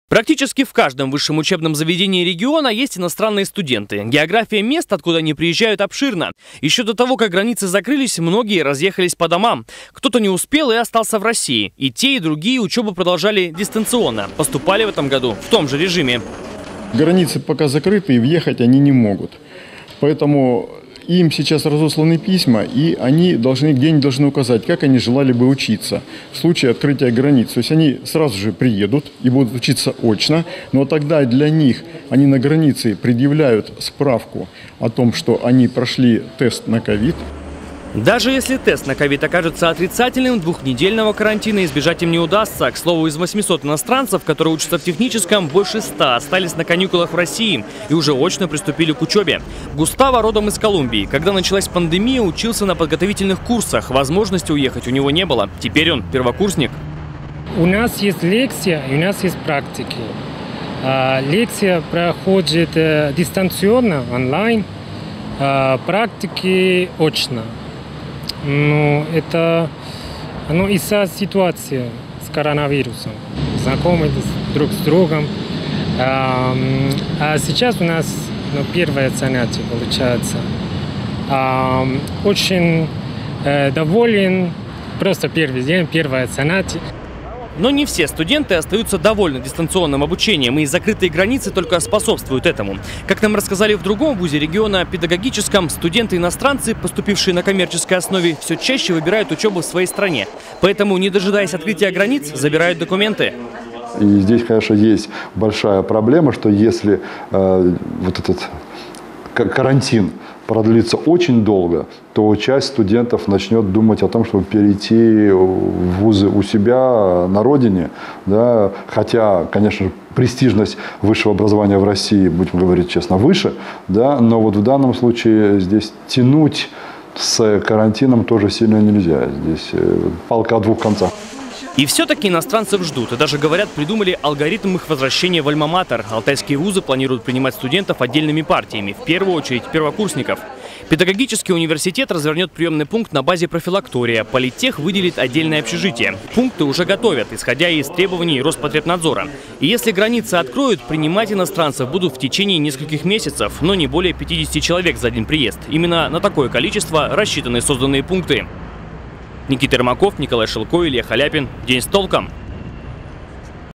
Практически в каждом высшем учебном заведении региона есть иностранные студенты. География мест, откуда они приезжают, обширна. Еще до того, как границы закрылись, многие разъехались по домам. Кто-то не успел и остался в России. И те, и другие учебу продолжали дистанционно. Поступали в этом году в том же режиме. Границы пока закрыты, и въехать они не могут. Поэтому им сейчас разосланы письма, и они где-нибудь должны указать, как они желали бы учиться в случае открытия границ. То есть они сразу же приедут и будут учиться очно, но тогда для них они на границе предъявляют справку о том, что они прошли тест на ковид. Даже если тест на ковид окажется отрицательным, двухнедельного карантина избежать им не удастся. К слову, из 800 иностранцев, которые учатся в техническом, больше 100 остались на каникулах в России и уже очно приступили к учебе. Густаво родом из Колумбии. Когда началась пандемия, учился на подготовительных курсах. Возможности уехать у него не было. Теперь он первокурсник. У нас есть лекция и у нас есть практики. Лекция проходит дистанционно, онлайн, практики очно. Ну, это из-за ситуации с коронавирусом. Знакомы друг с другом. А сейчас у нас первое занятие получается. Очень доволен. Просто первый день, первое занятие. Но не все студенты остаются довольны дистанционным обучением, и закрытые границы только способствуют этому. Как нам рассказали в другом вузе региона, педагогическом, студенты-иностранцы, поступившие на коммерческой основе, все чаще выбирают учебу в своей стране. Поэтому, не дожидаясь открытия границ, забирают документы. И здесь, конечно, есть большая проблема, что если вот этот карантин продлится очень долго, то часть студентов начнет думать о том, чтобы перейти в вузы у себя на родине. Да? Хотя, конечно, престижность высшего образования в России, будем говорить честно, выше. Да? Но вот в данном случае здесь тянуть с карантином тоже сильно нельзя. Здесь палка о двух концах. И все-таки иностранцев ждут. И даже, говорят, придумали алгоритм их возвращения в альма-матер. Алтайские вузы планируют принимать студентов отдельными партиями, в первую очередь первокурсников. Педагогический университет развернет приемный пункт на базе профилактория. Политех выделит отдельное общежитие. Пункты уже готовят, исходя из требований Роспотребнадзора. И если границы откроют, принимать иностранцев будут в течение нескольких месяцев, но не более 50 человек за один приезд. Именно на такое количество рассчитаны созданные пункты. Никита Ермаков, Николай Шилко, Илья Халяпин. День с толком.